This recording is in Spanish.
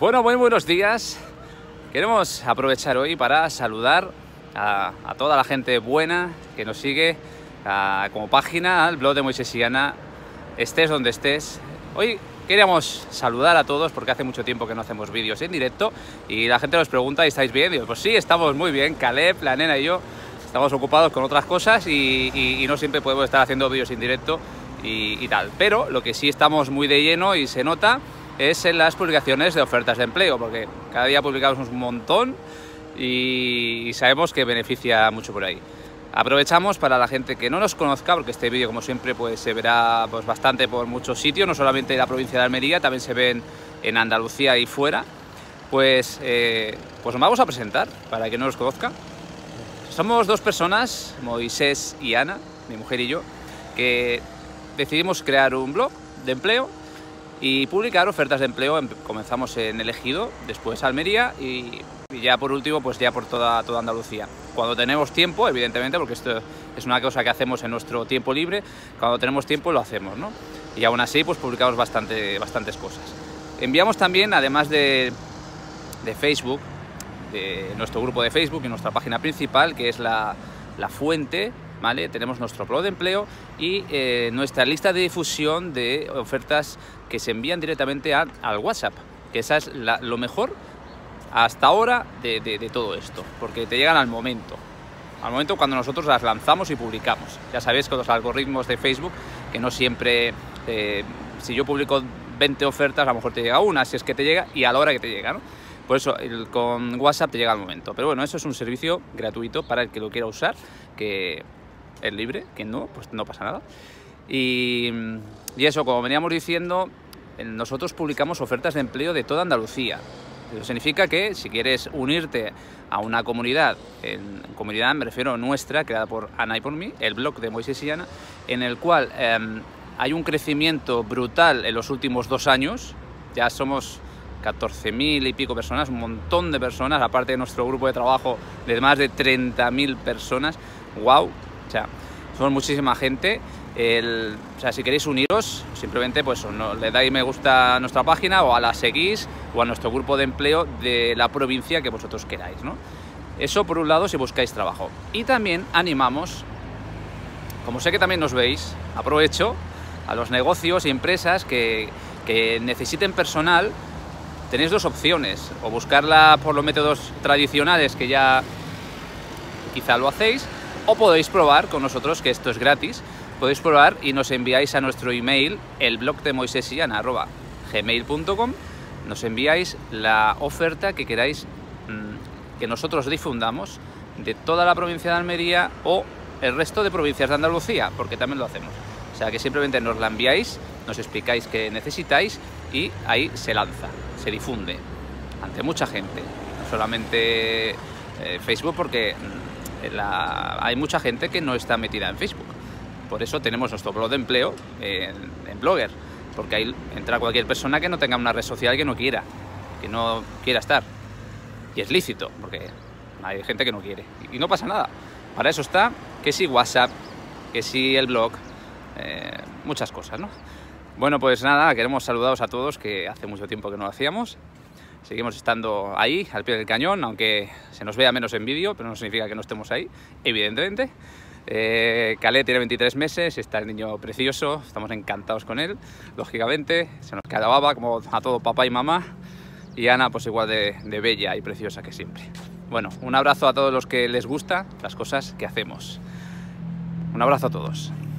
Bueno, muy buenos días. Queremos aprovechar hoy para saludar a toda la gente buena que nos sigue como página, al blog de Moisés y Ana, estés donde estés. Hoy queríamos saludar a todos porque hace mucho tiempo que no hacemos vídeos en directo y la gente nos pregunta, ¿y estáis bien? Y digo, pues sí, estamos muy bien. Caleb, la nena y yo estamos ocupados con otras cosas y no siempre podemos estar haciendo vídeos en directo y tal. Pero lo que sí estamos muy de lleno y se nota es en las publicaciones de ofertas de empleo, porque cada día publicamos un montón y sabemos que beneficia mucho por ahí. Aprovechamos para la gente que no nos conozca, porque este vídeo, como siempre, pues se verá pues bastante por muchos sitios, no solamente en la provincia de Almería, también se ven en Andalucía y fuera. Pues nos vamos a presentar, para que no nos conozca. Somos dos personas, Moisés y Ana, mi mujer y yo, que decidimos crear un blog de empleo y publicar ofertas de empleo. Comenzamos en El Ejido, después Almería y ya por último pues ya por toda Andalucía. Cuando tenemos tiempo, evidentemente, porque esto es una cosa que hacemos en nuestro tiempo libre, cuando tenemos tiempo lo hacemos, ¿no? Y aún así pues publicamos bastantes cosas. Enviamos también, además de Facebook, de nuestro grupo de Facebook y nuestra página principal, que es la fuente, ¿vale? Tenemos nuestro blog de empleo y nuestra lista de difusión de ofertas que se envían directamente al WhatsApp, que esa es lo mejor hasta ahora de todo esto, porque te llegan al momento cuando nosotros las lanzamos y publicamos. Ya sabéis con los algoritmos de Facebook que no siempre, si yo publico 20 ofertas, a lo mejor te llega una, si es que te llega, y a la hora que te llega, ¿no? Por eso con WhatsApp te llega al momento. Pero bueno, eso es un servicio gratuito para el que lo quiera usar, que es libre, que no, pues no pasa nada. Y eso, como veníamos diciendo, nosotros publicamos ofertas de empleo de toda Andalucía. Eso significa que si quieres unirte a una comunidad, en comunidad me refiero a nuestra, creada por Ana y por mí, el blog de Moisés y Ana, en el cual hay un crecimiento brutal en los últimos 2 años, ya somos 14.000 y pico personas, un montón de personas, aparte de nuestro grupo de trabajo de más de 30.000 personas. ¡Wow! O sea, somos muchísima gente. O sea, si queréis uniros, simplemente pues le dais me gusta a nuestra página o la seguís o a nuestro grupo de empleo de la provincia que vosotros queráis, ¿no? Eso por un lado si buscáis trabajo. Y también animamos, como sé que también nos veis, aprovecho a los negocios y empresas que necesiten personal. Tenéis 2 opciones, o buscarla por los métodos tradicionales que ya quizá lo hacéis, o podéis probar con nosotros, que esto es gratis. Podéis probar y nos enviáis a nuestro email, el blog de moisesiana@gmail.com, nos enviáis la oferta que queráis que nosotros difundamos de toda la provincia de Almería o el resto de provincias de Andalucía, porque también lo hacemos. O sea que simplemente nos la enviáis, nos explicáis qué necesitáis y ahí se lanza, se difunde ante mucha gente, no solamente Facebook, porque hay mucha gente que no está metida en Facebook. Por eso tenemos nuestro blog de empleo en Blogger, porque ahí entra cualquier persona que no tenga una red social que no quiera estar. Y es lícito, porque hay gente que no quiere. Y no pasa nada. Para eso está, que si WhatsApp, que si el blog, muchas cosas, ¿no? Bueno, pues nada, queremos saludaros a todos, que hace mucho tiempo que no lo hacíamos. Seguimos estando ahí, al pie del cañón, aunque se nos vea menos en vídeo, pero no significa que no estemos ahí, evidentemente. Caleb tiene 23 meses, está el niño precioso, estamos encantados con él, lógicamente, se nos cae la baba como a todo papá y mamá, y Ana pues igual de bella y preciosa que siempre. Bueno, un abrazo a todos los que les gusta las cosas que hacemos. Un abrazo a todos.